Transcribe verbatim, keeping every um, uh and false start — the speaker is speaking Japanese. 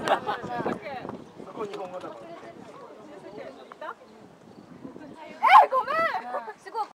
そこ日本語だから。